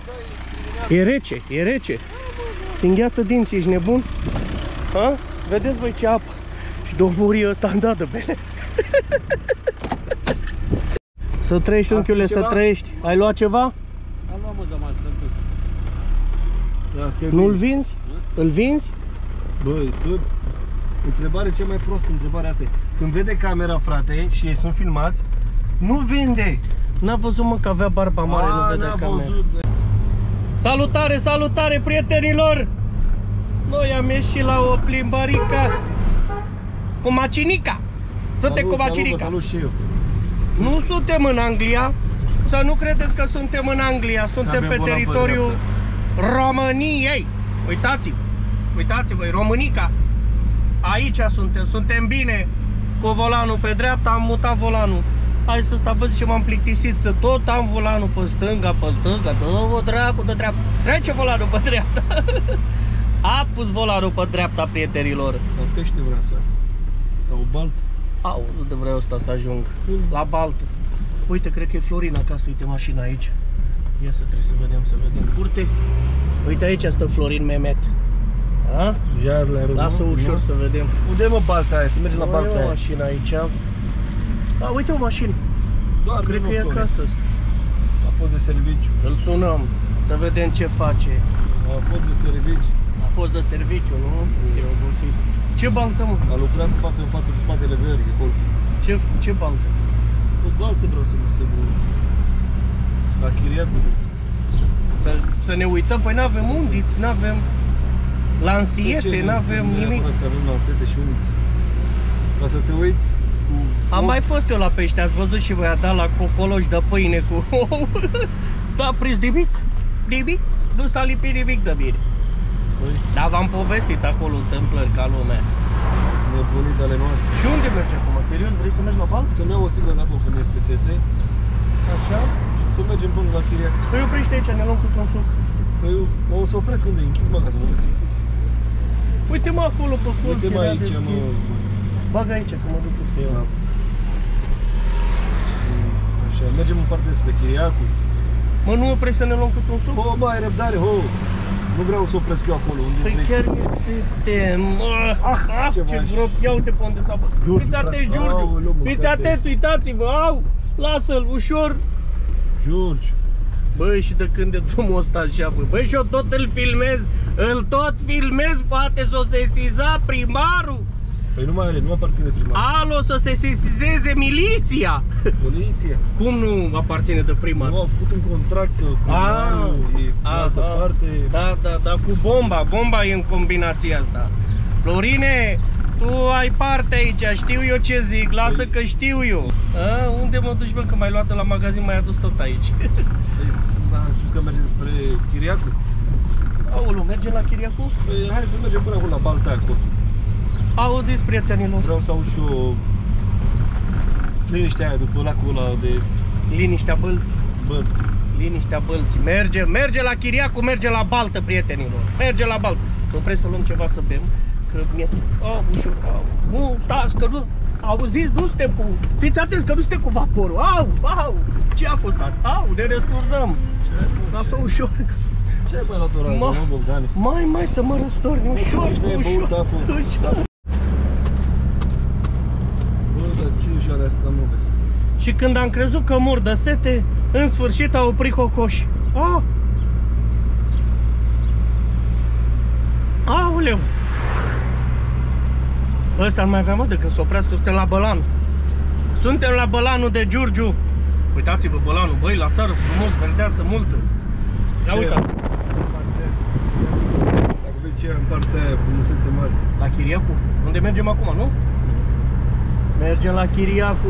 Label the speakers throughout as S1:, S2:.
S1: E rece, e rece. Ți îngheață dinții, ești nebun? Ha? Vedeți voi ce apă. Și domnul ăsta îmi dat de bine. Să trăiești, unchiule, să trăiești. Ai luat ceva?
S2: Am luat, mă, de mai
S1: Nu-l vinzi? Îl vinzi?
S3: Băi, întrebare cea mai prostă, întrebarea asta e. Când vede camera, frate, și ei sunt filmați, nu vinde.
S1: N-a văzut, mă, că avea barba mare, nu vedea camera. Salutare, salutare, prietenilor! Noi am ieșit la o plimbarică cu macinica. Suntem cu macinica.
S3: Salut și eu.
S1: Nu suntem în Anglia. Să nu credeți că suntem în Anglia. Suntem pe teritoriul României. Uitați-vă. Uitați-vă, Românica. Aici suntem. Suntem bine. Cu volanul pe dreapta, am mutat volanul. Hai să stați ce m-am plictisit. Să tot am volanul pe stânga, dă-o dracu de dreapta. Trece volanul pe dreapta. A pus volanul pe dreapta, prietenilor.
S3: La pește vrea să ajung. La o baltă.
S1: Unde vreau ăsta să ajung? La baltă. Uite, cred că e Florin acasă. Uite mașina aici. Ia să trebuie să vedem curte. Uite, aici stă Florin Mehmet. A?
S3: Iar le-ai răzut.
S1: Lasă ușor să vedem.
S3: Unde mă balta aia? Să mergem la balta aia.
S1: O mașină aici. Uite o mașină.
S3: Doar
S1: cred că e acasă ăsta.
S3: A fost de serviciu.
S1: Îl sunăm să vedem ce face.
S3: A fost de serviciu.
S1: A fost de serviciu, nu? E obosit. Ce baltă, mă?
S3: A lucrat față în față cu spatele verii, acolo.
S1: Ce baltă?
S3: O baltă vreau să mă asegură. La Chiriacu.
S1: Să ne uităm, păi n-avem undiți, n-avem lansiete, n-avem nimic.
S3: Să avem lansete și undiți. Ca să te uiți.
S1: Am mai fost eu la pește, ați văzut și voi, a dat la cocoloși de pâine cu ou. N-a prins nimic, nimic, nu s-a lipit nimic de bine. Dar v-am povestit acolo întâmplări ca lumea.
S3: Nebunii de ale noastre.
S1: Și unde mergi acum? Serios? Vrei să mergi la bal?
S3: Să-mi iau o sticlă de apă când este sete.
S1: Așa?
S3: Și să mergem până la Chiriacu.
S1: Păi oprește aici, ne luăm cât un suc.
S3: Păi o să opresc unde e închis magazul, vezi că e închis.
S1: Uite-mă acolo pe colț,
S3: Uite-mă
S1: era
S3: aici,
S1: deschis. Bagă aici, că mă duc să iau.
S3: Așa, mergem în partea spre Chiriacu.
S1: Mă, nu oprești să ne luăm cât un suc?
S3: Bă, ai răbdare, Nu vreau să opresc eu acolo.
S1: Păi chiar mi suntem. Ce grob, ia uite pe unde s-a bătut. Fiți atenți, Giurgiu. Fiți atenți, uitați-vă, lasă-l, ușor.
S3: Giurgiu.
S1: Băi, și de când e drumul ăsta așa, bă? Băi, și eu tot îl filmez, poate s-o sesiza primarul.
S3: Păi nu aparține primarul.
S1: Alo, să se sesizeze miliția.
S3: Poliția.
S1: Cum nu aparține de primar?
S3: Nu, au făcut un contract cu primarul, e cu altă parte.
S1: Da, cu bomba. Bomba e în combinația asta. Florine, tu ai parte aici, știu eu ce zic, lasă că știu eu. Unde mă duci, bă, că m-ai luat de la magazin, m-ai adus tot aici.
S3: Am spus că mergem spre Chiriacu.
S1: Aoleu, mergem la Chiriacu?
S3: Păi, hai să mergem până acolo la balta acolo.
S1: Auziți, prietenilor?
S3: Vreau să au și o liniștea aia după lacul ăla de...
S1: Liniștea Bălți.
S3: Bălți.
S1: Liniștea Bălții. Merge la Chiriacu, merge la baltă, prietenilor. Merge la baltă. Că vrei să luăm ceva să bem, că mi-e... ușor. Nu, stați, că nu... Auziți, nu suntem cu... Fiți atenți că nu suntem cu vaporul. Ce a fost asta? Ne răsturnăm. Lasă ușor.
S3: Ce ai mai luat oraș, mă, Bogdane?
S1: Mai să mă răstorni, ușor.
S3: Nici n-ai băut apă.
S1: Și când am crezut că mor de sete, în sfârșit a oprit cocoși. Aoleu! Ăsta nu mai avea, mă, de când să oprească, suntem la Bălan. Suntem la Bălanul de Giurgiu. Uitați-vă Bălanul, băi, la țară frumos, verdeață multă. Ia uitați.
S3: Dacă vezi ce e în partea aia, frumusețe mare.
S1: La Chiriacu? Unde mergem acum, nu? Mergem la Chiriacu,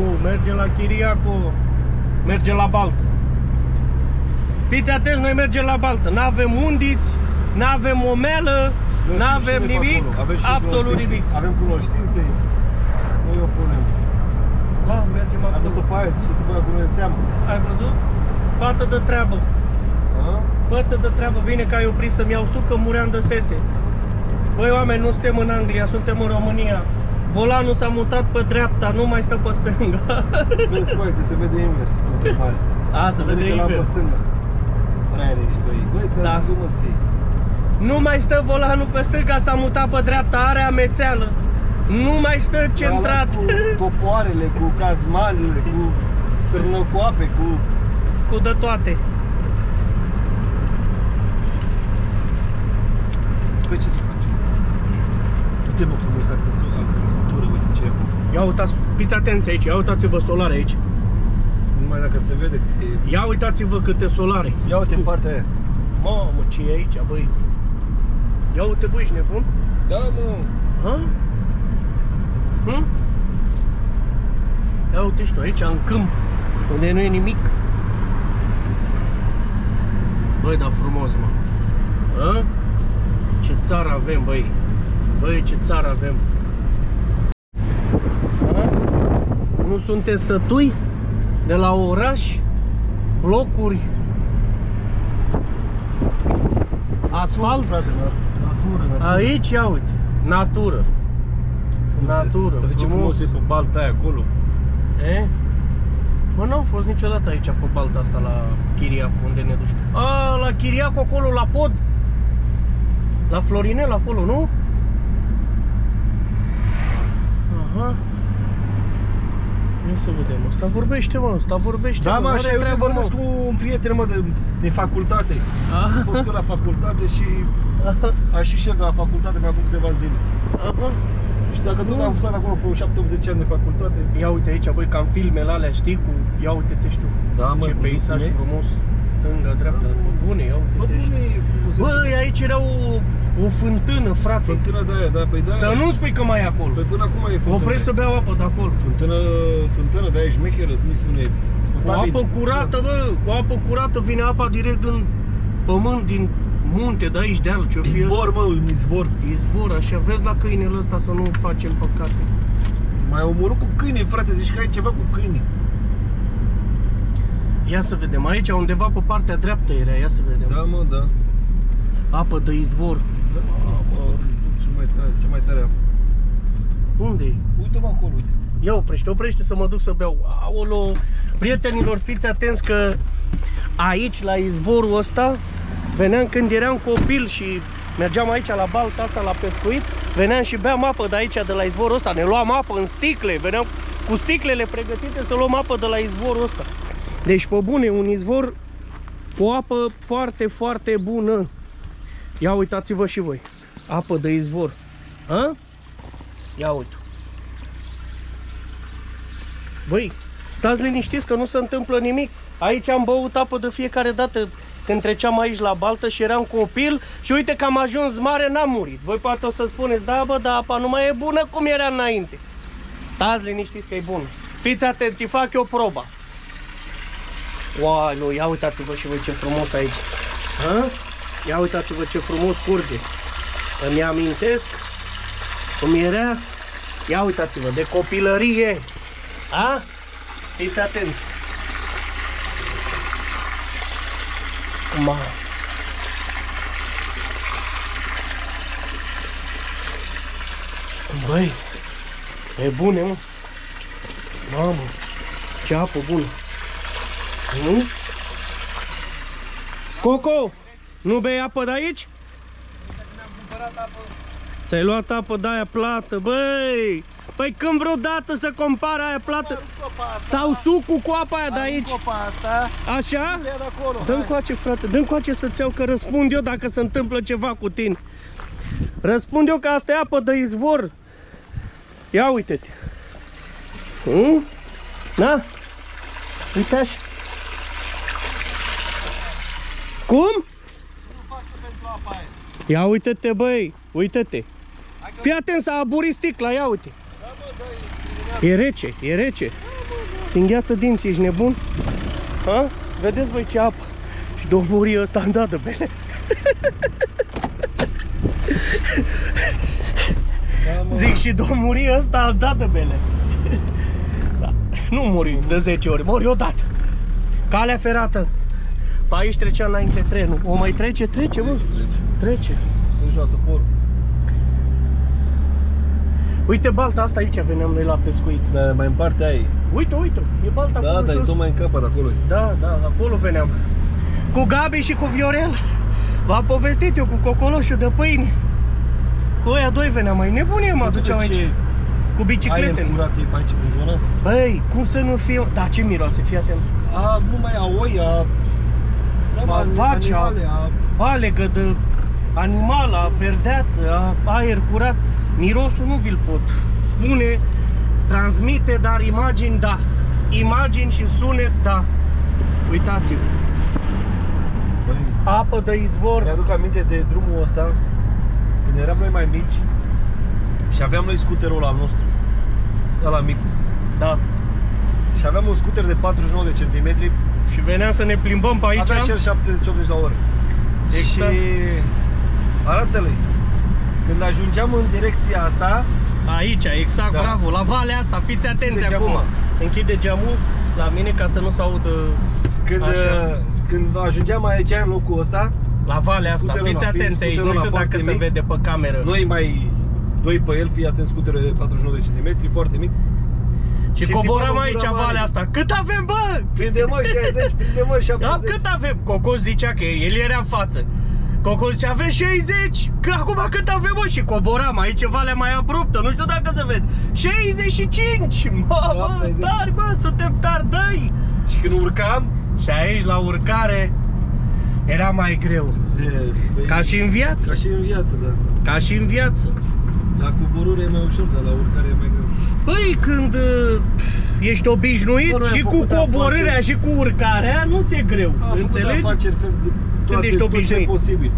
S1: mergem la baltă. Fiți atenți, noi mergem la baltă. N-avem undiți, n-avem omelă, n-avem nimic, absolut nimic.
S3: Avem cunoștințe, noi o punem.
S1: Mergem acolo.
S3: Ai văzut pe aia, ce se băga cu noi în seamă?
S1: Ai văzut? Fată de treabă. Fată de treabă, bine că ai oprit să-mi iau suc, că muream de sete. Băi, oameni, nu suntem în Anglia, suntem în România. Volanul s-a mutat pe dreapta, nu mai stă pe stânga.
S3: Vezi, uite, se vede invers.
S1: Se vede invers.
S3: Pe stânga. Fraiere și băi.
S1: Da.
S3: ție.
S1: Nu mai stă volanul pe stânga, s-a mutat pe dreapta, are amețeală. Nu mai stă centrat.
S3: Cu topoarele, cu cazmalele, cu târnăcoape,
S1: cu de toate.
S3: Păi ce să facem? Uite mă frumos agricultură, uite ce e acum.
S1: Ia uitați, fiți atenți aici, ia uitați-vă solare aici.
S3: Numai dacă se vede că e...
S1: Ia uitați-vă câte solare.
S3: Ia uite în partea aia.
S1: Mamă, ce e aici, băi? Ia uite, băi, ești nebun?
S3: Da, mă.
S1: Ha? Ia uite și tu aici, în câmp, unde nu e nimic. Băi, dar frumos, mă. Ha? Ce țară avem, băi. Băi, ce țară avem. Ha? Nu sunteți sătui de la oraș, blocuri, asfalt?
S3: Frate, natură.
S1: Aici, ia uite, natură. Natură,
S3: să fie frumos e pe balta aia acolo.
S1: E? Bă, n-am fost niciodată aici pe balta asta la Chiriacu, unde ne duci. A, la Chiriacu acolo, la pod. La Florinel acolo, nu? Aha. Ia să vedem, ăsta vorbește, mă, ăsta vorbește.
S3: Da, mă, așa, eu vorbesc
S1: mă.
S3: cu un prieten, mă, de facultate. Am fost pe la facultate și a și șef de la facultate mai acum câteva zile.
S1: Aha.
S3: Și dacă tot am stat acolo vreo 7-80 ani de facultate.
S1: Ia uite aici, băi, cam filmele alea, știi, cu... Ia uite-te, știu,
S3: Da, mă,
S1: ce peisaj frumos. Stânga, dreapta, bune, ia
S3: Bă,
S1: uite-te.
S3: bune e frumusețe.
S1: Băi, aici era o fântână, frate.
S3: Fântâna de aia, da, păi da.
S1: Să nu spui că mai e acolo.
S3: Păi până acum e fântână.
S1: Oprești să beau apă de acolo.
S3: Fântână de aia șmecheră, cum îi spune?
S1: Cu apă curată, bă, cu apă curată vine apa direct din pământ, din munte, de aici, deal, ce-o fi
S3: Izvor, mă, un izvor.
S1: Izvor, așa, vezi la câinele ăsta să nu facem păcate.
S3: Mai omorât cu câine, frate, zici că ai ceva cu câini.
S1: Ia să vedem, aici undeva pe partea dreaptă era, ia să vedem.
S3: Da, mă, da.
S1: Apă de izvor.
S3: Da, mă, ce mai tare apă.
S1: Unde e?
S3: Uite-mă acolo, uite.
S1: Ia oprește să mă duc să beau. Aolo, prietenilor, fiți atenți că aici, la izvorul ăsta, veneam când eram copil și mergeam aici la balta asta, la pescuit, veneam și beam apă de aici, de la izvorul ăsta. Ne luam apă în sticle, veneam cu sticlele pregătite să luăm apă de la izvorul ăsta. Deci, pe bune, un izvor cu apă foarte, foarte bună. Ia uitați-vă și voi. Apă de izvor. Ha? Ia uite. Băi, stați liniștiți că nu se întâmplă nimic. Aici am băut apă de fiecare dată când treceam aici la baltă și eram copil. Și uite că am ajuns mare, n-am murit. Voi poate o să spuneți, da bă, da, apa nu mai e bună cum era înainte. Stați liniștiți că e bună. Fiți atenți, fac eu proba. Uau, ia uitați-vă și voi ce frumos aici. Ha? Ia uitați-vă ce frumos curge. Îmi amintesc cum era. Ia uitați-vă, de copilărie. A? Fiți atenți. Băi, e bune, mă. Mamă, ce apă bună. Coco, nu bei apă de aici? Ți-ai luat apă de aia plată, băi! Păi când vreodată să compară aia plată sau sucul cu apa aia de aici? Așa? Dă-mi coace, frate, dă-mi coace să-ți iau, că răspund eu dacă se întâmplă ceva cu tine. Răspund eu că asta e apă de izvor. Ia uite-te. Na? Uite așa. Cum? Ia uite-te, băi, uite-te. Fii atent, s-a aburit sticla, ia uite. E rece, e rece. Ți îngheață dinții, ești nebun? Ha? Vedeți, băi, ce apă. Și domnul ăsta îmi dat de bele. Zic, și domnul ăsta îmi dat de bele. Da. Nu muri de 10 ori, mori odată. Calea ferată. Pe aici trecea înainte trenul. O mai trece? Trece, mă. Trece.
S3: Să-și joacă porul.
S1: Uite balta asta, aici veneam noi la pescuit.
S3: Da, mai în partea aia.
S1: Uite, uite, e balta acolo
S3: Da, dar e
S1: jos.
S3: tot mai în capăt acolo.
S1: Da, da, acolo veneam. Cu Gabi și cu Viorel V-am povestit eu cu cocoloșul de pâine. Cu ăia doi veneam mai nebunie, mă duceam aici. Cu biciclete.
S3: Aer curat e pe aici, în zona asta.
S1: Băi, cum să nu fie... Da, ce miroase, fii atent.
S3: Numai a oi,
S1: A vaci, alegă de animal, a verdeață, aer curat. Mirosul nu vi-l pot spune, transmite, dar imagini, da. Imagini și sunet, da. Uitați-vă. Apă de izvor.
S3: Mi-aduc aminte de drumul ăsta când eram noi mai mici și aveam noi scuterul ăla al nostru, ăla micu.
S1: Da.
S3: Și aveam un scuter de 49 de centimetri.
S1: Și veneam să ne plimbăm pe aici.
S3: Avea și el 70-80 la oră.
S1: Exact.
S3: Și arată-le, când ajungeam în direcția asta,
S1: Aici, exact,
S3: da.
S1: Bravo, la valea asta, fiți atenți
S3: Închide
S1: acum.
S3: geamul.
S1: Închide geamul la mine ca să nu se audă
S3: când ajungeam aici în locul ăsta,
S1: la valea asta,
S3: scuterul
S1: fiți
S3: ăla,
S1: atenți aici, nu știu dacă se vede pe cameră.
S3: noi mai doi pe el, fii atent, scuterul de 49 de centimetri, foarte mic.
S1: Și coboram aici valea asta. Cât avem, bă?
S3: Prinde mă 60, prinde mă 70.
S1: Da, cât avem? Coco zicea că el era în față. Coco zicea avem 60. Că acum cât avem, mă? Și coboram aici, valea mai abruptă, nu știu dacă se vede. 65. Mă, tari, bă, suntem tari, dă-i.
S3: Și când urcam,
S1: și aici la urcare era mai greu. Ca și în viață.
S3: Ca și în viață, da.
S1: Ca și în viață.
S3: La coborâre e mai ușor, dar la urcare e mai greu.
S1: Păi, când ești obișnuit și cu coborârea și cu urcarea, nu ți-e greu. Înțelegi?
S3: Am făcut afaceri
S1: când ești obișnuit.
S3: Tot ce e posibil.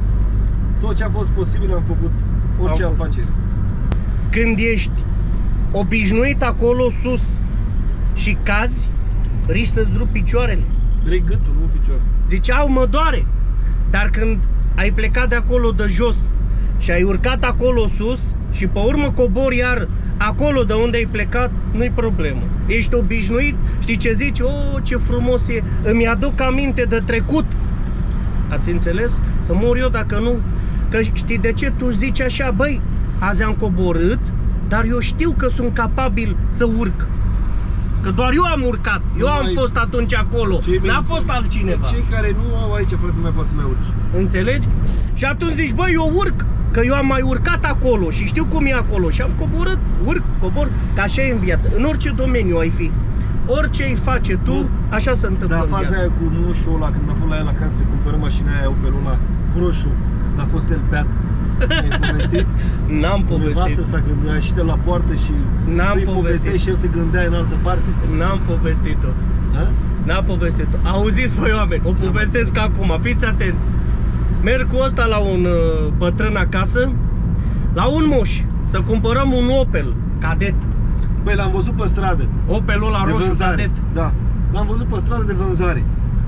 S3: Tot ce a fost posibil am făcut, orice afaceri.
S1: Când ești obișnuit acolo sus și cazi, riști să-ți rupi picioarele.
S3: Direct gâtul, nu picioare.
S1: Ziceau, mă doare. Dar când ai plecat de acolo de jos și ai urcat acolo sus și pe urmă cobori iar acolo de unde ai plecat, nu-i problemă. Ești obișnuit, știi ce zici? Oh, ce frumos e, îmi aduc aminte de trecut. Ați înțeles? Să mor eu dacă nu. Că știi de ce tu zici așa? Băi, azi am coborât, dar eu știu că sunt capabil să urc. Că doar eu am urcat, eu am fost atunci acolo, n-a fost altcineva.
S3: Cei care nu au aici, frate, nu mai poate să mai urci.
S1: Înțelegi? Și atunci zici, băi, eu urc, că eu am mai urcat acolo și știu cum e acolo și am coborât, urc, cobor, că așa e în viață. În orice domeniu ai fi, orice îi face tu, așa se întâmplă în viață.
S3: Dar faza aia cu moșul ăla, când a fost la el acasă să cumpără mașina aia, Opelul ăla roșu, dar a fost el beat. Ai povestit?
S1: N-am povestit.
S3: Nevastă s-a gândit la poartă și povesteai și el se gândea în altă parte.
S1: N-am povestit-o. N-am povestit-o. Auziți, băi, oameni, o povestesc acum, fiți atenți. Merg cu ăsta la un bătrân acasă, la un moș, să cumpărăm un Opel cadet.
S3: Băi, l-am văzut pe stradă.
S1: Opelul ăla roșu cadet.
S3: Da, l-am văzut pe stradă de vânzare.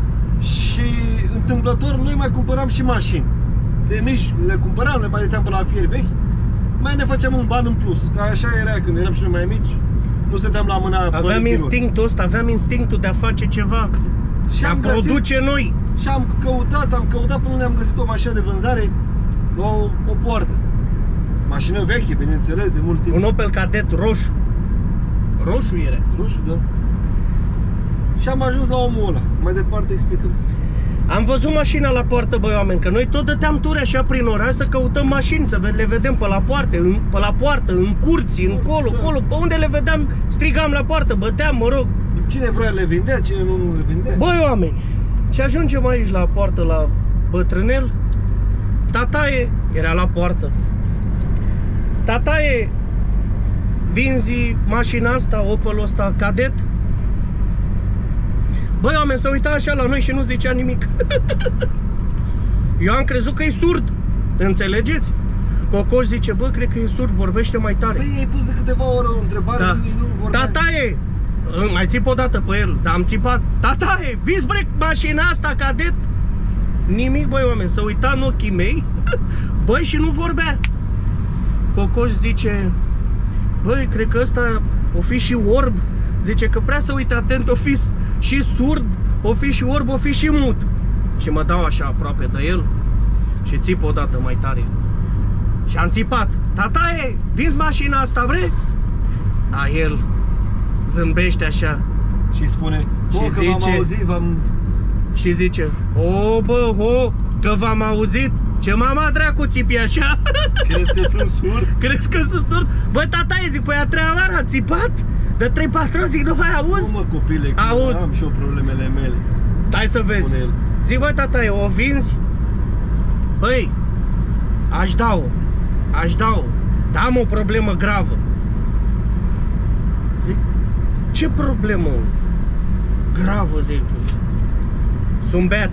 S3: Și întâmplător noi mai cumpăram și mașini. De mici le cumpăram, le bateam pe la fieri vechi. Mai ne făceam un ban în plus. Ca așa era când eram și noi mai mici. Nu stăteam la mâna părinților.
S1: Aveam instinctul ăsta, aveam instinctul de a face ceva. Și am produce noi.
S3: Și am căutat până unde am găsit o mașină de vânzare la o poartă. Mașină veche, bineînțeles, de mult timp.
S1: Un Opel cadet roșu. Roșu era.
S3: Roșu, da. Și am ajuns la omul ăla. Mai departe explicăm.
S1: Am văzut mașina la poartă, băi, oameni, că noi tot dăteam ture așa prin oraș să căutăm mașini, să le vedem pe la poartă, în curți, încolo, acolo, pe unde le vedeam, strigam la poartă, băteam, mă rog.
S3: Cine vrea le vindea, cine nu le vindea.
S1: Băi, oameni, și ajungem aici la poartă, la bătrânel. Tataie era la poartă. Tataie, vinzi mașina asta, Opelul ăsta cadet? Băi, oameni, se uita așa la noi și nu zicea nimic. Eu am crezut că e surd. Înțelegeți? Cocoș zice, bă, cred că e surd, vorbește mai tare.
S3: Păi, ai pus de câteva ore o întrebare,
S1: da.
S3: Nu vorbea.
S1: Tataie, mai țip o dată pe el, dar am țipat. Tataie, viți bre mașina asta, cadet? Nimic, băi, oameni, se uita în ochii mei. Băi, și nu vorbea. Cocoș zice, băi, cred că ăsta o fi și orb. Zice că prea să uite atent, o fi și surd, o fi și orb, o fi și mut. Și mă dau așa aproape de el și țip o dată mai tare. Și am țipat, tataie, vinzi mașina asta, vrei? Dar el zâmbește așa
S3: și spune,
S1: și zice,
S3: și zice,
S1: o, bă, ho, Că v-am auzit. Ce mama dracu țipi așa?
S3: Crezi că sunt surd?
S1: Crezi că sunt surd? Bă, tataie, zic, păi a treia oară a țipat? De 3-4 ori, zic, nu mai auzi?
S3: Nu mă, copile, că
S1: Aud.
S3: am și eu problemele mele.
S1: Hai să vezi.
S3: Spune el.
S1: Zic, bă, tataie, o vinzi? Băi, aș da-o. Dar am o problemă gravă. Zic, ce problemă gravă, zic? Sunt beat.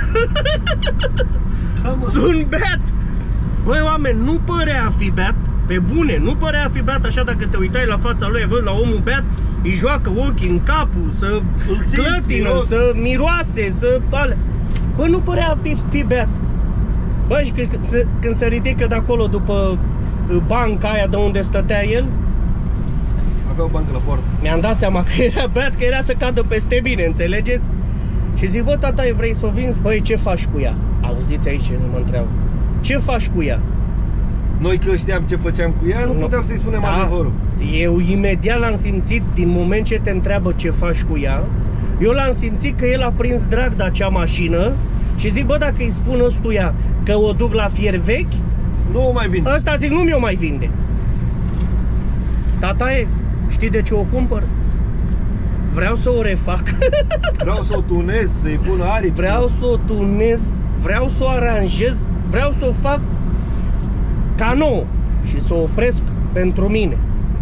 S3: Da, mă.
S1: Sunt beat! Băi, oameni, nu părea a fi beat. Pe bune, nu părea a fi beat. Așa, dacă te uitai la fața lui, văd la omul beat, îi joacă ochii în capul, să clătină,
S3: miros.
S1: să miroase, să... Bă, nu părea a fi beat. Bă, și când se ridică de acolo după banca aia de unde stătea el,
S3: Avea o bancă la poartă.
S1: mi-am dat seama că era beat, că era să cadă peste mine, înțelegeți? Și zic, bă, tata, vrei să o vinzi? Băi, ce faci cu ea? Auziți aici ce mă întreabă. Ce faci cu ea?
S3: Noi că știam ce făceam cu ea, nu puteam să-i spunem adevărul.
S1: Eu imediat l-am simțit, din moment ce te întreabă ce faci cu ea, eu l-am simțit că el a prins drag de acea mașină și zic, bă, dacă îi spun ăstuia că o duc la fier vechi,
S3: Nu o mai vin.
S1: ăsta zic, nu mi-o mai vinde. Tataie, știi de ce o cumpăr? Vreau să o refac.
S3: Vreau să o tunez, să-i pun aripi.
S1: Vreau să o tunez, vreau să o aranjez, vreau să o fac ca nouă și să o opresc pentru mine.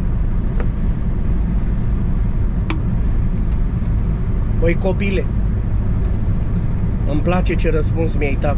S1: Băi, copile, îmi place ce răspuns mi-ai dat.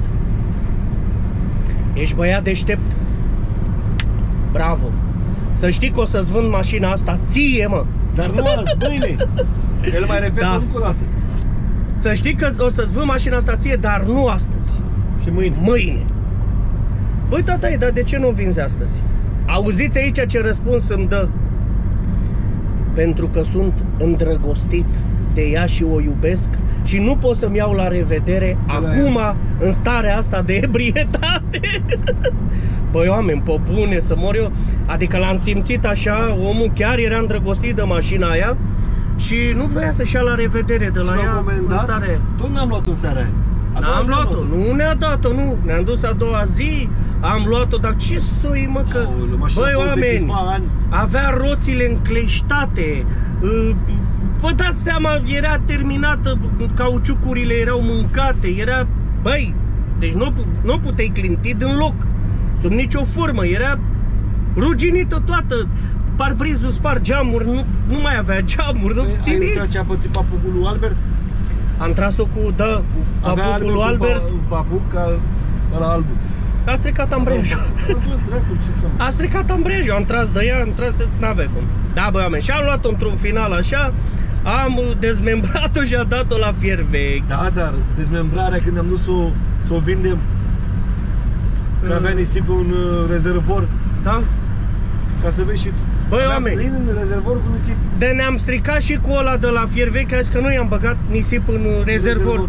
S1: Ești băiat deștept. Bravo. Să știi că o să-ți vând mașina asta ție, mă.
S3: Dar nu azi, mâine. El mai repetă
S1: Da.
S3: încă o dată.
S1: Să știi că o să-ți vând mașina asta ție, dar nu astăzi.
S3: Și mâine.
S1: Mâine. Băi, tataie, dar de ce nu o vinzi astăzi? Auziți aici ce răspuns îmi dă. Pentru că sunt îndrăgostit de ea și o iubesc și nu pot să-mi iau la revedere acum, în starea asta de ebrietate. Băi, oameni, pe bune, să mor eu. Adică l-am simțit așa, omul chiar era îndrăgostit de mașina aia și nu vrea să-și ia la revedere de la
S3: Și la
S1: ea
S3: un moment
S1: în
S3: dat,
S1: stare.
S3: tot n-am luat-o în seara aia. A doua
S1: N-am
S3: zi am
S1: luat-o, nu ne-a dat-o, nu. Ne-am dus a doua zi, am luat-o, dar ce sui, mă, că...
S3: Aoleu, mașina
S1: Băi,
S3: a fost de
S1: oameni,
S3: câțiva ani.
S1: avea roțile încleștate, vă dați seama, era terminată, cauciucurile erau mâncate, era... Băi, deci nu puteai clinti din loc, sub nicio formă, era ruginită toată. Parbrizul spart, geamuri, nu mai avea geamuri, nu,
S3: Ai uitat ce a pățit papucul lui Albert?
S1: Am tras-o cu, da, cu
S3: Avea
S1: papucul lui Albert.
S3: un papuc ca ăla albul.
S1: A stricat ambrejul.
S3: S-a dus dracu, ce să mă.
S1: A stricat ambrejul, am tras de ea, am tras, n-avea cum. Da, băi, oameni, și am luat-o într-un final așa, am dezmembrat-o și am dat-o la fier vechi.
S3: Da, dar dezmembrarea când am dus să o vindem, că avea nisip în rezervor,
S1: Da?
S3: ca să vezi și tu.
S1: Băi,
S3: Avea
S1: oameni,
S3: plin în rezervor cu nisip.
S1: de ne-am stricat și cu ăla de la fier vechi, că nu i-am băgat nisip în rezervor.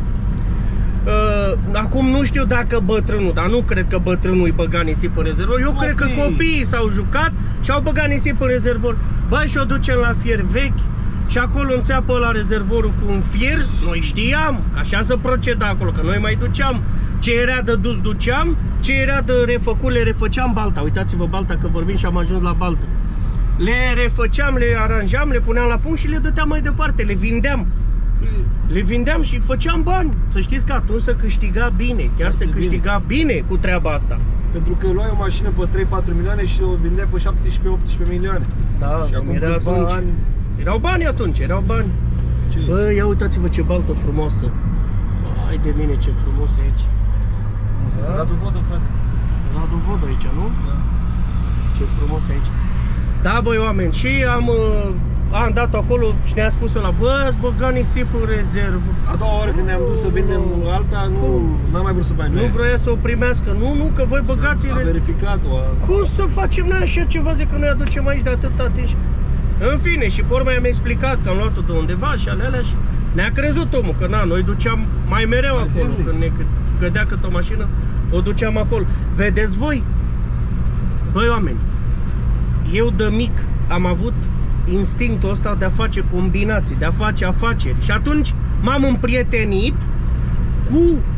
S1: Acum nu știu dacă bătrânul, dar nu cred că bătrânul îi băga nisip în rezervor. Eu cred că copiii s-au jucat și au băgat nisip în rezervor. Băi, și o ducem la fier vechi și acolo înțeapă la rezervorul cu un fier. Noi știam că așa se proceda acolo, că noi mai duceam. Ce era de dus duceam, ce era de refăcut le refăceam balta. Uitați-vă balta, că vorbim și am ajuns la baltă. Le refăceam, le aranjam, le puneam la punct și le dăteam mai departe, le vindeam. Le vindeam și făceam bani. Să știți că atunci se câștiga bine. Chiar se câștiga bine cu treaba asta.
S3: Pentru că luai o mașină pe 3-4 milioane și o vindeai pe 17-18 milioane.
S1: Da,
S3: Și acum
S1: era
S3: câțiva
S1: atunci.
S3: ani...
S1: Erau bani atunci, erau bani.
S3: Ce?
S1: Bă, ia uitați-vă ce baltă frumoasă. Hai de mine, ce frumos e aici.
S3: Radu Vodă, frate.
S1: Radu Vodă aici, nu?
S3: Da.
S1: Ce frumos e aici. Da, băi, oameni, și am dat acolo și ne-a spus ăla, bă, ați băgat nisip în rezervă.
S3: A doua oară când ne-am dus să vindem alta, n-am mai vrut să bani.
S1: Nu vroia să o primească. Nu, că voi băgați
S3: A verificat-o.
S1: Cum să facem noi așa ceva? Zic că noi aducem aici de atâta timp. În fine, și pe urmă i-am explicat că am luat-o de undeva și alea și ne-a crezut omul, că na, noi duceam mai mereu acolo, când ne cădea cât o mașină, o duceam acolo. Vedeți voi? Băi, oameni, eu de mic am avut instinctul ăsta de a face combinații, de a face afaceri și atunci m-am împrietenit cu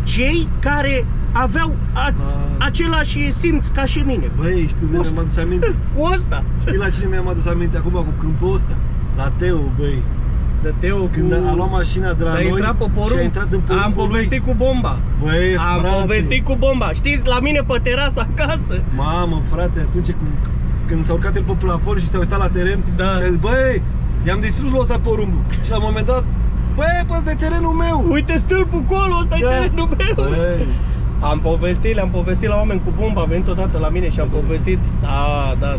S1: cei care aveau același simț ca și mine.
S3: Băi, știu de mi-am adus aminte.
S1: Cu ăsta.
S3: Știi la cine mi-am adus aminte acum cu câmpul ăsta? La Teo, băi.
S1: De Teo
S3: Când a luat mașina de la noi și a intrat în porumbul.
S1: Am povestit cu bomba.
S3: Băi, frate.
S1: Am povestit cu bomba. Știți, la mine pe terasă acasă.
S3: Mamă, frate, atunci când s-a urcat el pe plafon și s-a uitat la teren și a zis, băi, i-am distrus lui ăsta porumbul. Și la un moment dat, băi, ăsta e terenul meu.
S1: Uite stâlpul acolo, ăsta e terenul meu.
S3: Băi.
S1: Le-am povestit la oameni cu bomba, a venit odată la mine și am povestit. Da.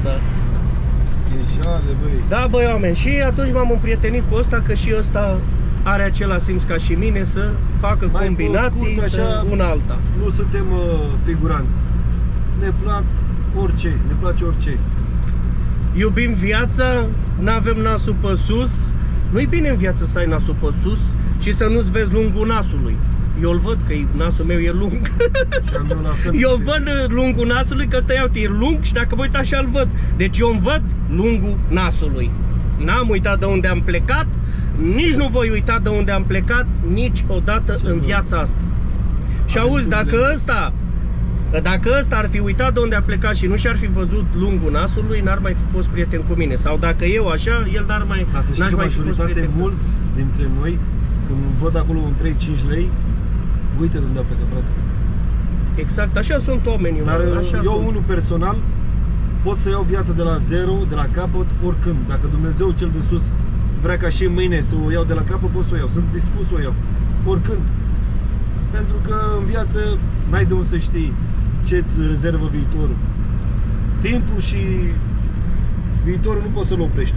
S3: E jale, băi.
S1: Da, băi, oameni, și atunci m-am împrietenit cu ăsta, că și ăsta are același simț ca și mine, să facă
S3: Mai
S1: combinații,
S3: scurt, așa,
S1: una alta.
S3: Nu suntem figuranți. Ne place orice.
S1: Iubim viața, n-avem nasul pe sus. Nu-i bine în viață să ai nasul pe sus și să nu-ți vezi lungul nasului. Eu-l văd că nasul meu e lung. Eu văd lungul nasului, că ăsta e lung și dacă mă uit așa îl văd. Deci eu îmi văd lungul nasului. N-am uitat de unde am plecat, nici nu voi uita de unde am plecat niciodată în viața asta. Și auzi, dacă ăsta ar fi uitat de unde a plecat și nu și-ar fi văzut lungul nasului, n-ar mai fi fost prieten cu mine. Sau dacă eu așa, el n-ar mai fi fost prieten.
S3: Mulți dintre noi, când văd acolo un 3-5 lei, uite de unde a plecat, frate.
S1: Exact, așa sunt oamenii.
S3: Dar eu, unul personal, pot să iau viața de la zero, de la capăt, oricând. Dacă Dumnezeu cel de sus vrea ca și mâine să o iau de la capăt, pot să o iau. Sunt dispus să o iau, oricând. Pentru că în viață n-ai de unde să știi ce-ți rezervă viitorul. Timpul și viitorul nu poți să-l oprești.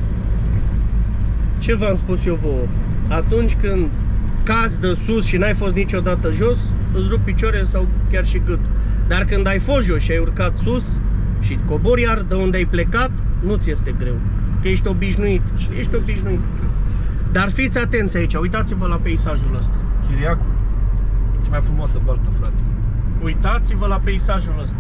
S1: Ce v-am spus eu vouă? Atunci când cazi de sus și n-ai fost niciodată jos, îți rup picioare sau chiar și gâtul. Dar când ai fost jos și ai urcat sus și cobori iar de unde ai plecat, nu ți este greu. Că ești obișnuit. Ești obișnuit. Dar fiți atenți aici, uitați-vă la peisajul ăsta.
S3: Chiriacu, ce mai frumoasă baltă, frate.
S1: Uitați-vă la peisajul ăsta.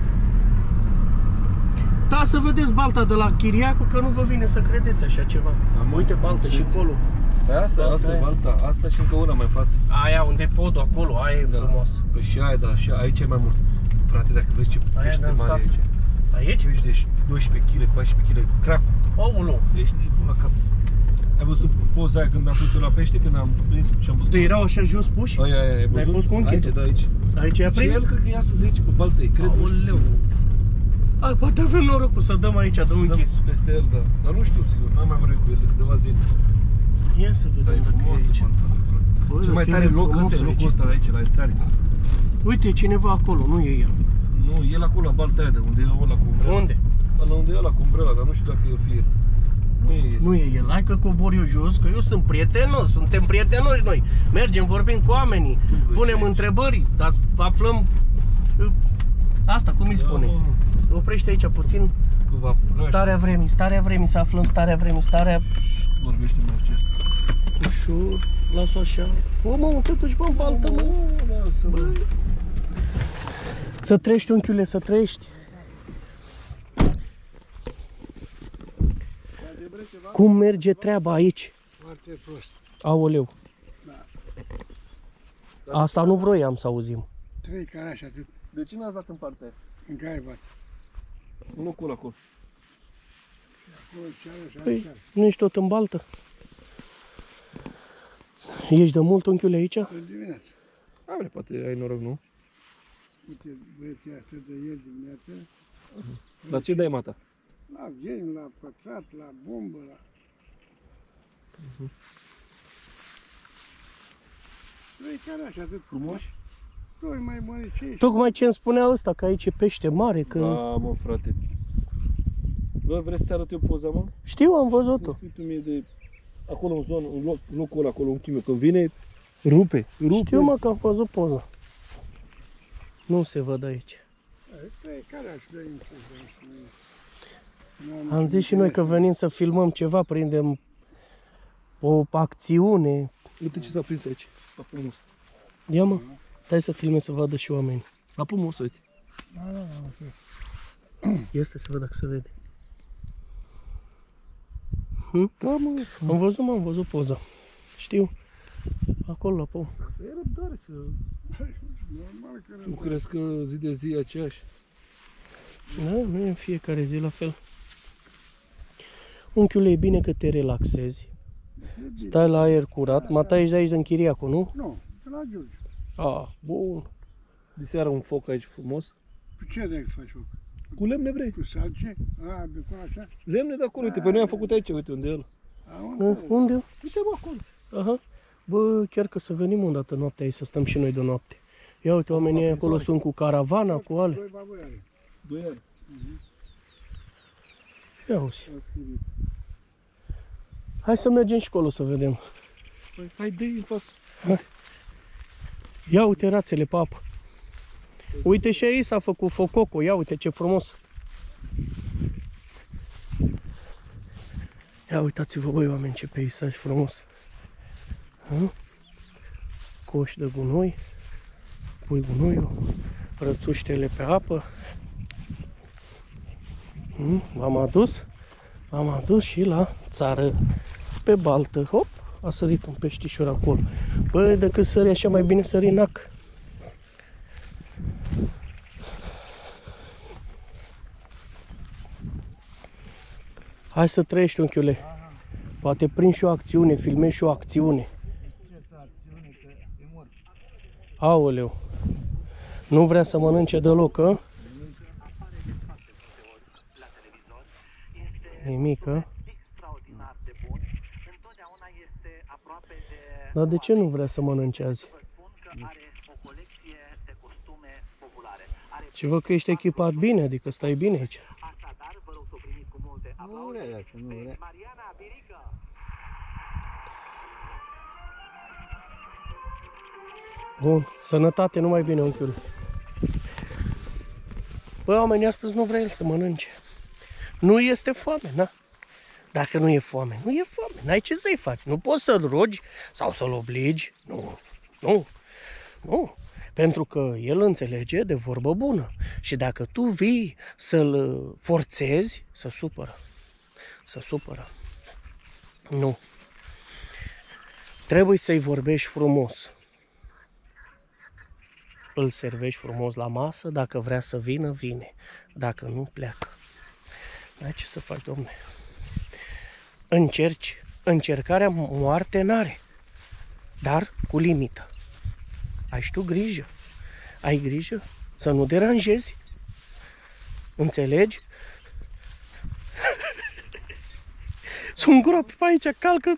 S1: Da, să vedeți balta de la Chiriacu, că nu vă vine să credeți așa ceva. Uite baltă și acolo.
S3: Păi asta e balta, asta și încă una mai în față.
S1: Aia unde e podul acolo, aia e frumos.
S3: Păi și aia de la și aici e mai mult. Frate, dacă vezi ce pește mare e aici.
S1: Aici?
S3: Aici? Deci 12 kg, 14 kg, crap.
S1: Aoleu.
S3: Deci nebun la cap. Ai văzut poza aia când am fost la pește, când am prins și am văzut?
S1: Tu erau așa jos puși?
S3: Aia, ai văzut?
S1: Ai fost cu
S3: aici, da, aici.
S1: Aici i-a prins?
S3: Și el cred că e astăzi aici pe baltă, cred.
S1: Aoleu. Poate avem norocul să dăm aici de un închis.
S3: Peste el, da. Dar nu știu sigur, n-am mai vorbit cu el de câteva zile.
S1: Ia să vedem dacă e aici.
S3: Bă, cel mai tare loc ăsta e locul ăsta de aici, la intrare.
S1: Uite, e cineva acolo, nu e el.
S3: Nu, el acolo, la balta aia, de unde e ăla cu umbrela.
S1: Unde?
S3: La unde e ăla cu umbrela, dar nu știu dacă e o fie. Nu e el.
S1: Nu e el, hai că cobor eu jos, că eu sunt prietenos, suntem prietenoși noi. Mergem, vorbim cu oamenii, punem întrebări, aflăm asta, cum îi spune. Oprește aici puțin. Starea vremii, să aflăm starea vremii,
S3: Vorbește Marcel.
S1: Ușor, las-o așa. O, mă, te duci, bă, în baltă, mă. Să trăiești, unchiule, să trăiești. Cum merge treaba aici?
S2: Foarte prost.
S1: Aoleu.
S2: Da.
S1: Asta nu vroiam să auzim.
S2: 3 carași atât.
S3: De ce n-ați dat în partea aia?
S2: În care bat?
S3: Unul acolo.
S1: Păi, nu ești tot în baltă? Ești de mult, unchiule, aici?
S2: În dimineață.
S3: Abre, poate ai noroc, nu?
S2: Uite, băieții astea de ieri dimineață.
S3: Dar ce dai, mata?
S2: La geni, la pătrat, la bombă, la... 3 carași atât frumoși. 2 mai măricei.
S1: Tocmai ce îmi spunea ăsta, că aici e pește mare, că...
S3: Da, mă, frate. Bă, vrei să-ți arăt eu poza, mă?
S1: Știu, am văzut-o.
S3: Spui tu mie de... Acolo în zonă, în locul ăla, acolo, în chimiu, când vine, rupe.
S1: Știu, mă, că am văzut poza. Nu se văd aici.
S2: 3 carași de aici.
S1: Am zis și noi că venim să filmăm ceva, prindem o acțiune.
S3: Uite ce s-a prins aici, la pomul ăsta.
S1: Ia, mă, stai să filme să vadă și oamenii.
S3: La pomul ăsta, uite.
S1: Este să văd dacă se vede.
S3: Da, mă.
S1: Am văzut poza. Știu. Acolo la pom.
S3: Asta e răbdare să...
S2: Normal că
S3: Nu crezi că zi de zi e aceeași?
S1: Da, nu e în fiecare zi la fel. Unchiule, e bine că te relaxezi. Stai la aer curat. Mata, ești de aici din Chiriacu, nu?
S2: Nu, de la Giurgiu.
S1: Ah, bun.
S3: De seara un foc aici frumos.
S2: Cu ce vrei să faci foc?
S3: Cu lemne vrei?
S2: Cu salce? A, de acolo așa?
S3: Lemne de acolo, uite, pe noi am făcut aici, uite unde e el.
S1: Unde?
S3: Uite bă acolo.
S1: Aha. Bă, chiar că să venim o dată noaptea aici, să stăm și noi de noapte. Ia uite, oamenii acolo sunt cu caravana, cu ale.
S2: Doi babui are.
S3: 2 ani.
S1: Ia uzi. Hai să mergem și acolo să vedem.
S3: Păi, hai dă-i în față.
S1: Ia uite rațele pe apă. Uite și aici s-a făcut fococo. Ia uite ce frumos. Ia uitați-vă, băi, oameni, ce peisaj frumos. Coș de gunoi. Pui gunoiul. Rățuștele pe apă. V-am adus și la țară. Pe baltă. Hop, a sărit un peștișor acolo. Băi, decât sări așa, mai bine sări în ac. Hai să trăiești, unchiule. Poate prind și o acțiune, filmezi și o acțiune. Aoleu. Nu vrea să mănânce deloc, a? Nimică. Dar de ce nu vrea să mănânce azi? Și văd că ești echipat bine, adică stai bine aici.
S2: Nu vrea, nu vrea.
S1: Bun, sănătate, numai bine, unchiul. Băi, oamenii, astăzi nu vrea el să mănânce. Nu este foame, na? Dacă nu e foame, nu e foame. N-ai ce să-i faci. Nu poți să-l rogi sau să-l obligi. Nu, nu, nu. Pentru că el înțelege de vorbă bună. Și dacă tu vii să-l forțezi, să supără. Să supără. Nu. Trebuie să-i vorbești frumos. Îl servești frumos la masă. Dacă vrea să vină, vine. Dacă nu, pleacă. N-ai ce să faci, domne. Încerci. Încercarea moarte n-are. Dar cu limită. Ai și tu grijă. Ai grijă să nu deranjezi. Înțelegi? Sunt gropi pe aici, calcă.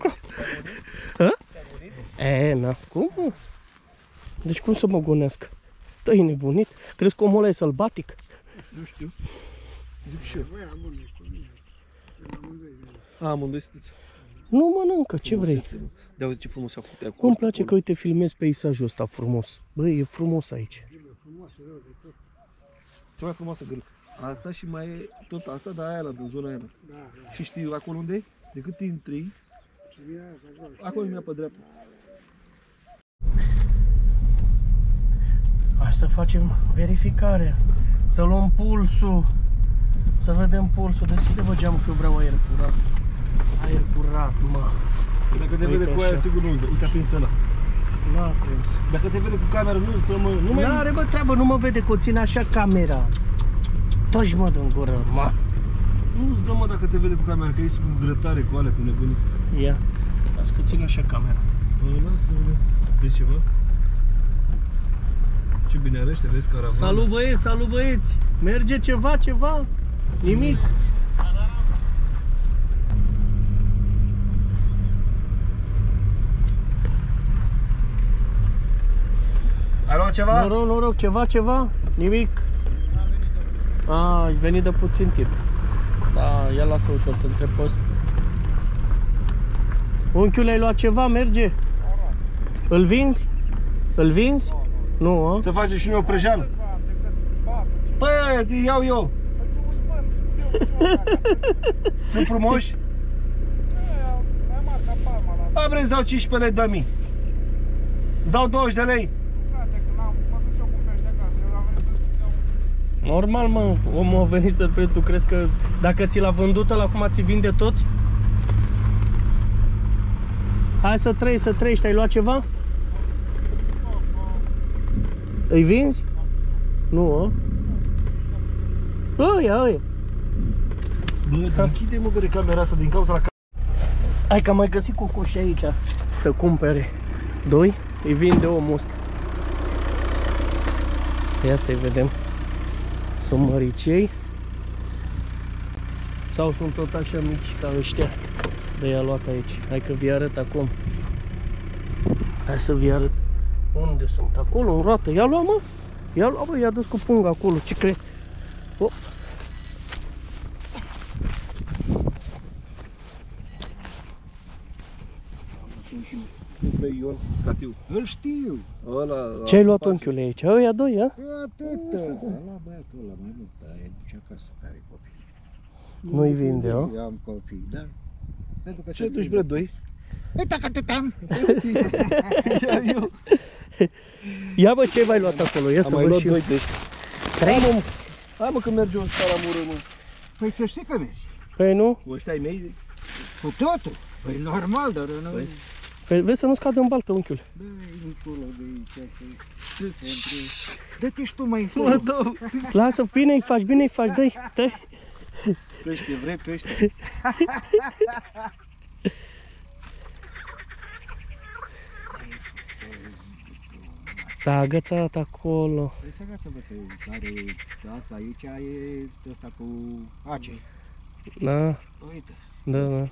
S1: Na, cum? Deci cum să mă gonesc? Dă-i nebunit. Crezi că omul ăla e sălbatic?
S3: Nu știu. Zic și eu.
S2: Băi,
S3: Amândoi sunteți.
S1: Nu mănâncă, ce vrei?
S3: Da, uite ce frumos a făcut acolo.
S1: Cum-mi place că, uite, filmezi peisajul ăsta frumos. Băi, e frumos aici.
S3: Cea mai frumoasă gârcă. Asta și mai e tot asta, dar aia la din zona aia.
S2: Da.
S3: Și știi acolo unde e? Decât intri, acolo e pe dreapta.
S1: Hai să facem verificarea. Să luăm pulsul. Să vedem pulsul. Deschide-vă geamul că eu vreau aer curat. Aer curat, mă.
S3: Dacă te vede cu aia, sigur nu-ți dă. Uite, a prins ăla.
S1: N-a prins.
S3: Dacă te vede cu camera, nu-ți dă, mă. Nu mai...
S1: N-are, bă, treabă, nu mă vede că o țin așa camera. Toși, mă, dă-n gură, mă.
S3: Nu-ți dă, mă, dacă te vede cu camera, că ești cu grătare, cu alea, cu nebunii.
S1: Ia. Las că țin așa camera.
S3: Lasă, vedem. Vezi ceva? Ce bine arăște, vezi caravana.
S1: Salut, băieți, salut, băieți. Merge ceva, ceva? Nimic?
S3: Ai luat ceva?
S1: Noroc, noroc, ceva, ceva? Nimic? A, ai venit de puțin timp. Da, ia lasă ușor să întreb pe ăsta. Unchiule, ai luat ceva? Merge? Îl vinzi? Îl vinzi? Nu, a?
S3: Să facem și noi o prăjeală? Păi, te iau eu. Sunt frumoși? Ba, vrei să dau 15 lei, dă-mi. Îți dau 20 de lei.
S1: Normal, mă, omul a venit să-l prind. Tu crezi că dacă ți l-a vândut ăla, acum ți vinde toți? Hai să trăiești, ai luat ceva? Îi vinzi? Nu, Ăia.
S3: Bă, închide mă vede camera asta din cauza la
S1: Hai că am mai găsit cocoși aici să cumpere. 2, îi vinde omul ăsta. Ia să-i vedem. Sunt măricei sau sunt tot așa mici ca ăștia de i-a luat aici. Hai că vi arăt acum. Hai să vi arăt unde sunt. Acolo în roată. I-a luat, mă. I-a luat, bă, i-a dus cu punga acolo. Ce crezi? Oh.
S3: pe Ion Scatiu.
S2: Îl știu.
S3: Ăla.
S1: Ce ai luat unchiule aici? Ăia doi, a?
S2: Atâta. La băiatul ăla mai mult, dar e duce acasă care copii.
S1: Nu-i vinde, a?
S2: Eu am copii, da? Pentru că
S3: Ce duci, bre, doi?
S2: Uite că atâta.
S1: Ia bă, ce v-ai luat acolo? Ia să
S3: Am mai
S1: văd
S3: luat
S1: și eu.
S3: 2 pești.
S1: 3?
S3: Hai mă că merge o salamură, mă.
S2: Păi să știi că mergi.
S1: Păi nu?
S3: Ăștia ai mei?
S2: Cu totul. Păi normal, dar nu...
S3: Păi.
S1: Păi vezi să nu scadă în baltă, unchiule.
S2: Da, încolo de aici. Dă-te și tu mai
S3: Mă,
S2: încolo.
S3: dau.
S1: Lasă, bine-i faci, dă-i.
S3: Pește, vrei pește?
S1: S-a agățat acolo.
S2: Păi să agață, bă, că are asta aici, e ăsta cu ace.
S1: Da,
S2: Uite.
S1: da.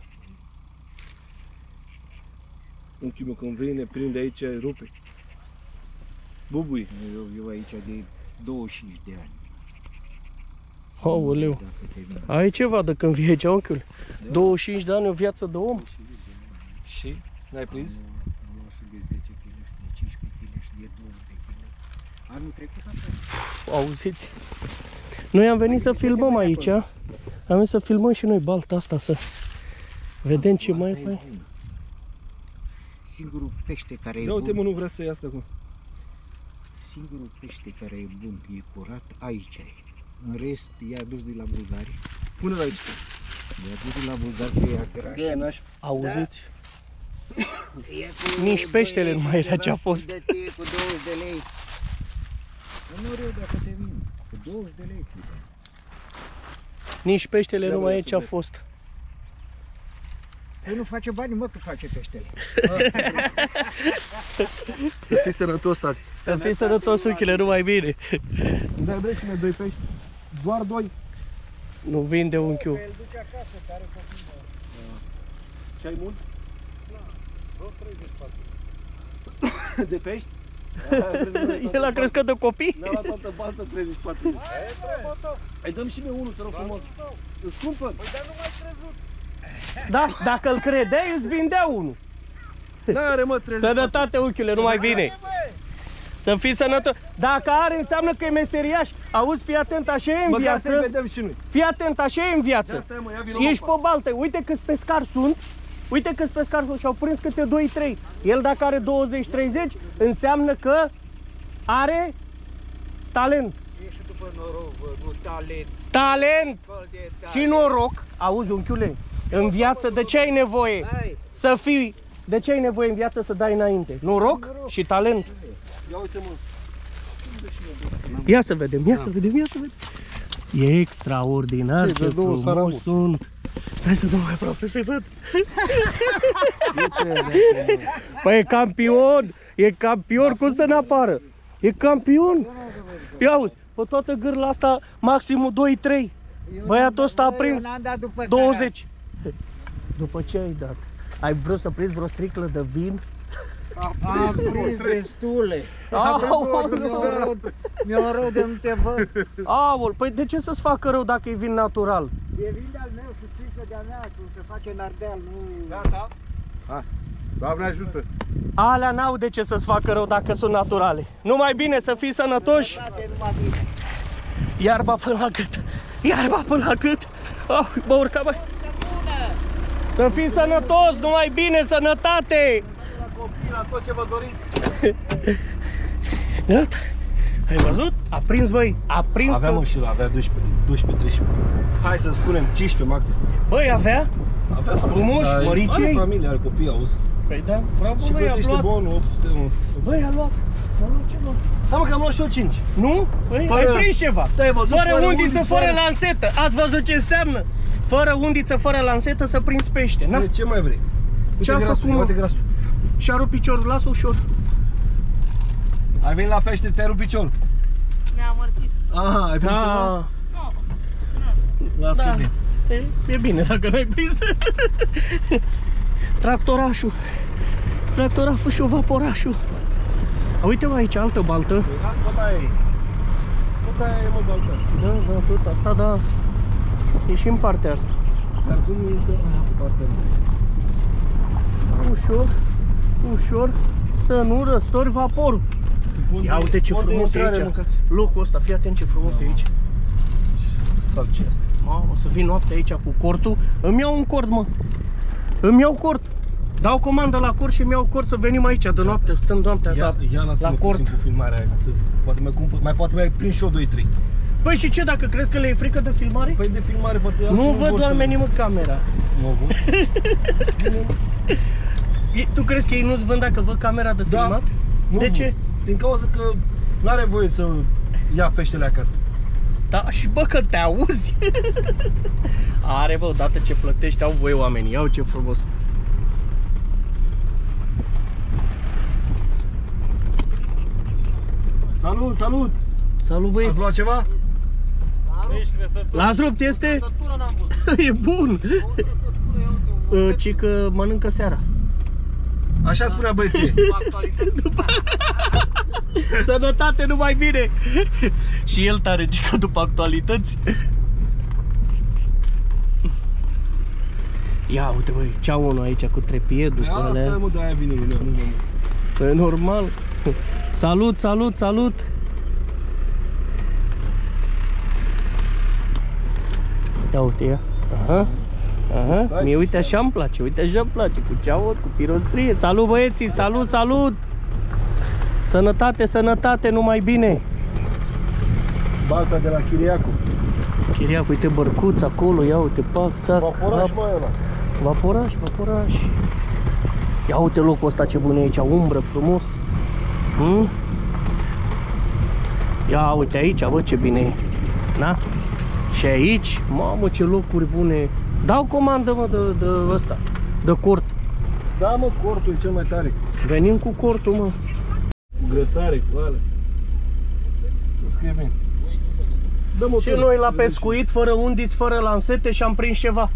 S3: Unchiul meu când vine, prinde aici, rupe. Bubui.
S2: Eu aici de 25 de ani.
S1: Aoleu.
S2: Dacă te vin.
S1: Ai ceva de când vii aici, unchiule? 25 de ani, o viață de om.
S3: Și? N-ai prins?
S2: Nu o să de 10 kg, de 15 kg și de 20 de kg. Anul trecut așa.
S1: Auziți? Noi am venit să filmăm aici. Am venit să filmăm și noi balta asta, să vedem ce mai
S2: Asta e
S1: e.
S2: bun. Singurul pește care e
S3: Ia uite,
S2: bun,
S3: mă, nu vrea să ia asta acum.
S2: singurul pește care e bun, e curat, aici e. În rest, i-a dus de la Bulgari.
S3: Pune-l aici.
S2: I-a dus de la Bulgari că e graș.
S3: De-aia n-aș.
S1: Auziți?
S2: E cu
S1: Nici peștele nu mai era
S2: ceva
S1: ce a fost.
S2: de tine cu 20 de lei. Nu rău dacă te vin. Cu 20 de lei ți-i dau.
S1: Nici peștele
S3: Ia
S1: nu
S3: mă,
S1: mai e
S3: ia
S1: ce a
S3: să
S1: fost.
S2: Păi nu face bani, mă, că face peștele.
S3: Să fii sănătos, tati.
S1: Să fii sănătos, unchiule, numai bine.
S3: Da, vrei cine 2 pești? Doar 2.
S1: Nu vinde unchiul.
S2: El duce acasă, care copii.
S3: Ce ai mult?
S2: Vreo 34.
S3: De pești?
S1: El a crescut de copii?
S3: Ne-a luat toată baltă 34. Hai, dă-mi și mie unul, te rog frumos. Îl cumpăr.
S1: Da, dacă îl credeai, îți vindea unul.
S3: N-are, mă, 34.
S1: Sănătate, unchiule, numai bine. Să fii sănătos. Dacă are, înseamnă că e meseriaș. Auzi, fii atent, așa e în
S3: Măcar să-i
S1: viață.
S3: vedem și noi.
S1: Fii atent, așa e în viață.
S3: Ia, stai, mă, ia vină,
S1: Ești pe baltă. Uite câți pescari sunt. Uite câți pescari sunt și au prins câte 2-3. El dacă are 20-30, înseamnă că are talent.
S2: E și după noroc, bă, nu talent.
S1: Talent
S2: Fă de talent.
S1: și noroc. Auzi, unchiule, în viață de ce ai nevoie?
S2: Hai.
S1: Să fii... De ce ai nevoie în viață să dai înainte? Noroc și talent.
S3: Ia uite, mă.
S1: Ia să vedem, ia să vedem. E extraordinar,
S3: Ce,
S1: ce
S3: de două
S1: frumos
S3: saramuri.
S1: sunt. Hai să dăm mai aproape să-i văd. Păi e campion, cum să ne apară? E campion. Ia auzi, pe toată gârla asta maximul 2-3. Băiatul ăsta a prins 20. După ce ai dat? Ai vrut să prinzi vreo striclă de vin?
S2: Am prins destule.
S1: Aoleu.
S2: Mi-o rău de nu te văd.
S1: Aol, păi de ce să-ți facă rău dacă e vin natural?
S2: E vin de-al meu, se strică de-a mea, cum se face în Ardeal, nu...
S3: Gata?
S2: Doamne ajută!
S1: Alea n-au de ce să-ți facă rău dacă sunt naturale. Numai bine să fii sănătoși.
S2: Numai bine.
S1: Iarba până la gât. Iarba până la gât. Oh, bă, urca, băi. Să fii sănătos, numai bine, sănătate.
S3: La copii, la tot ce vă doriți.
S1: Iată. Ai văzut? A prins, băi. A prins.
S3: Avea, mă, și la avea 12-13. Hai să spunem 15 max.
S1: Băi, avea.
S3: Avea
S1: Frumoși,
S3: Are
S1: măricei.
S3: familie, are copii, auzi.
S1: Păi da, bravo,
S3: Și
S1: băi, a
S3: plătește
S1: luat.
S3: bonul 800.
S1: Băi, a luat. Ce luat?
S3: Da, mă, că am luat și eu 5.
S1: Nu? Păi,
S3: Fără-
S1: ai prins ceva.
S3: Te-ai văzut?
S1: Fără
S3: Fără
S1: undiță,
S3: undiță,
S1: fără
S3: fără-
S1: lansetă. Ați văzut ce înseamnă? Fără undiță, fără lansetă să prinzi pește. Na?
S3: Ce mai vrei?
S1: Ce-a
S3: Uite grasul,
S1: făcut, mă?
S3: uite grasul.
S1: Și-a rupt piciorul, lasă ușor.
S3: Ai venit la pește, ți-ai rupt piciorul.
S4: Mi-a amărțit.
S3: Aha, ai prins ceva?
S1: Da,
S4: Nu.
S3: Las
S1: da.
S3: că bine.
S1: E bine dacă n-ai prins. Tractorașul. Tractorașul, vaporașul. A, uite mă aici, altă baltă.
S3: Tot aia e. Tot aia e, mă, baltă.
S1: Da, da, tot asta, da. E și în partea asta.
S3: Dar cum e că... Aha, pe partea mea.
S1: Ușor, ușor, să nu răstori vaporul. Ia uite ce frumos e aici. Locul ăsta, fii atent ce frumos e aici.
S3: Sau ce asta?
S1: Mamă, să vin noaptea aici cu cortul. Îmi iau un cort, mă. Îmi iau cort. Dau comandă la cort și îmi iau cort să venim aici de noapte, stăm noaptea
S3: Ia
S1: la cort.
S3: cu filmarea aia, ca să poate mai cumpăr, mai poate mai prind și eu 2-3.
S1: Păi și ce, dacă crezi că le e frică de filmare?
S3: Păi de filmare poate alții
S1: Nu
S3: vor
S1: văd
S3: să-
S1: oamenii în camera.
S3: Nu văd.
S1: Tu crezi că ei nu-ți vând dacă văd camera de
S3: Da.
S1: filmat?
S3: Nu
S1: De
S3: văd.
S1: ce?
S3: Din cauza că n-are voie să ia peștele acasă.
S1: Da, și bă că te auzi. Are, bă, odată ce plătești au voie oamenii. Iau ce frumos.
S3: Salut, salut!
S1: Salut,
S3: Ați
S1: băieți.
S3: luat ceva?
S1: L-ați rupt, este? E bun. Ci că mănâncă seara.
S3: Așa spunea băieții.
S1: Sănătate, numai bine. Și el tare, cică după actualități. Ia uite, băi, ceaunul aici cu trepiedul, cu
S3: Asta e,
S1: alea.
S3: mă, de-aia vine lumea, nu mă.
S1: E normal. Salut, salut, salut. Ia uite, ia. Aha. Aha.
S3: Stai,
S1: Mie
S3: ce
S1: uite așa îmi place, uite așa îmi place, cu ceaun, cu pirostrie. Salut, băieții, salut, salut. Sănătate, sănătate, numai bine.
S3: Balta de la Chiriacu.
S1: Chiriac, uite bărcuț acolo, ia uite, pac, țac,
S3: Vaporaș,
S1: hap.
S3: mai ăla.
S1: Vaporaș, vaporaș. Ia uite locul ăsta ce bun e aici, umbră frumos. Ia uite aici, bă, ce bine e. Da? Și aici, mamă, ce locuri bune. Dau comandă, mă, de ăsta, de cort.
S3: Da, mă, cortul e cel mai tare.
S1: Venim cu cortul, mă.
S3: Cu grătare, cu alea. Să scrie bine. Dă
S1: Și
S3: motorul.
S1: noi la pescuit, fără undiți, fără lansete și am prins ceva.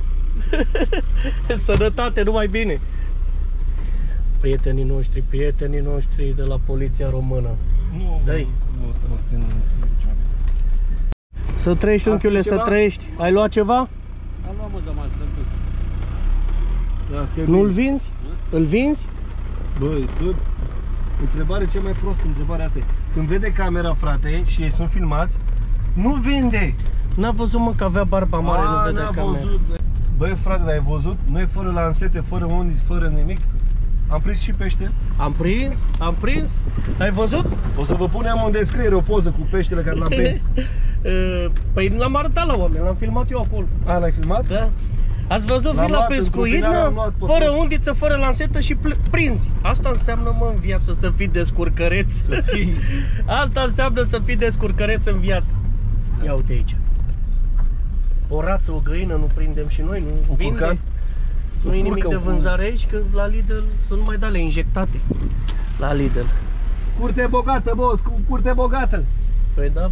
S1: Sănătate, numai bine. Prietenii noștri de la Poliția Română.
S3: Nu,
S1: Dă-i.
S3: nu, ăsta nu țin niciodată.
S1: Să trăiești, unchiule, să
S3: ceva?
S1: trăiești. Ai luat ceva?
S4: Am luat, mă, de mai strâmbit.
S3: Da, scrie
S1: Nu-l
S3: bine.
S1: vinzi? Îl vinzi?
S3: Băi, întrebare cea mai prostă, întrebarea asta e. Când vede camera, frate, și ei sunt filmați, nu vinde!
S1: N-a văzut, mă, că avea barba mare, nu vedea
S3: n-a
S1: camera.
S3: văzut. Băi, frate, dar ai văzut? Noi fără lansete, fără undiți, fără nimic. Am prins și pește.
S1: Am prins. Ai văzut?
S3: O să vă punem în descriere o poză cu peștele care l-am prins.
S1: Păi l-am arătat la oameni, l-am filmat eu acolo.
S3: A, l-ai filmat?
S1: Da. Ați văzut,
S3: L-am
S1: vii la
S3: luat, într-un
S1: pescuit,
S3: final
S1: na,
S3: am luat pe
S1: fără
S3: tot.
S1: undiță, fără lansetă și prinzi. Asta înseamnă, mă, în viață să fii descurcăreț.
S3: Să fii.
S1: Asta înseamnă să fii descurcăreț în viață. Ia uite aici. O rață, o găină nu prindem și noi, nu
S3: Un
S1: vinde.
S3: curcan?
S1: Nu e nimic
S3: curcă,
S1: de
S3: un
S1: vânzare aici, că la Lidl sunt numai de-ale injectate. La Lidl.
S3: Curte bogată, boss, cu curte bogată.
S1: Păi da.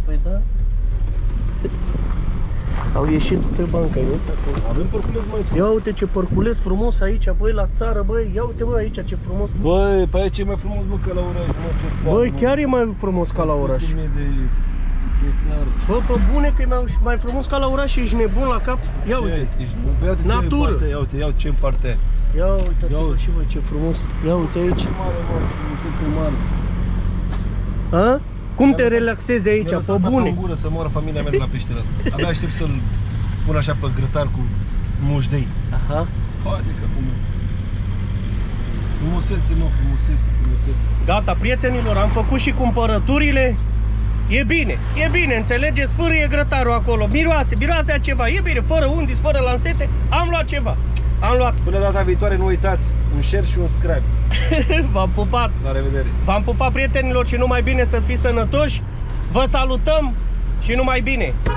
S1: Au ieșit pe banca ăsta acolo.
S3: Avem porculeț, mă, aici.
S1: Ia uite ce porculeț frumos aici, băi, la țară, băi. Ia uite, băi, aici ce frumos.
S3: Băi, pe aici e mai frumos, mă, că la oraș, mă, ce țară.
S1: Băi,
S3: mă.
S1: chiar e mai frumos ca la oraș.
S3: Cum e de țară.
S1: Bă, pe bune că e mai frumos ca la oraș și ești nebun la cap. Ia uite.
S3: Ia uite
S1: Natură.
S3: Ia uite ce în partea aia.
S1: Ia uitați-vă
S3: uite.
S1: și voi ce frumos. Ia uite aici.
S3: Ce mare, mă, frumusețe mare.
S1: A? Cum te relaxezi aici,
S3: Mi-a
S1: pe
S3: lăsat apa
S1: bune?
S3: în gură să moară familia mea de la peștera. Abia aștept să-l pun așa pe grătar cu mușdei.
S1: Aha.
S3: Haide că cum e. Frumusețe, mă, frumusețe.
S1: Gata, prietenilor, am făcut și cumpărăturile. e bine, înțelegeți? Fârâie grătarul acolo, miroase a ceva, e bine, fără undis, fără lansete, am luat ceva. Am luat.
S3: Până data viitoare, nu uitați, un share și un subscribe.
S1: V-am pupat.
S3: La revedere.
S1: V-am pupat, prietenilor, și numai bine, să fiți sănătoși. Vă salutăm și numai bine.